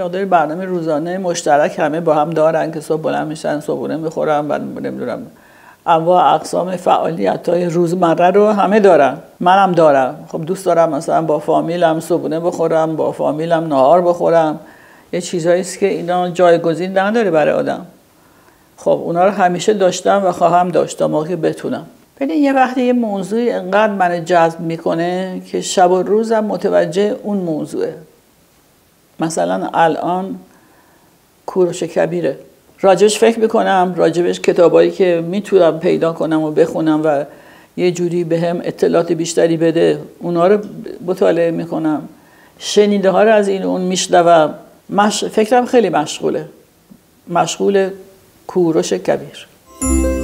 مقداری برنامه روزانه مشترک همه با هم دارن که صبح بلند میشن، صبحونه میخورن، بعد نمیدونم انواع اقسام فعالیت‌های روزمره رو همه دارن. منم دارم. خب دوست دارم مثلا با فامیلم صبحونه بخورم، با فامیلم نهار بخورم. یه چیزایی است که اینا جایگزین نداره برای آدم. خب اونا رو همیشه داشتم و خواهم داشت تا موقعی بتونم. ببین یه وقتی یه موضوعی انقدر من جذب میکنه که شب و روزم متوجه اون موضوعه. مثلا الان کوروش کبیره، راجبش فکر میکنم، راجبش کتابایی که میتونم پیدا کنم و بخونم و یه جوری به هم اطلاعات بیشتری بده اونا رو مطالعه میکنم، شنیده ها رو از این اون میشنوم. فکرم خیلی مشغول کوروش کبیر.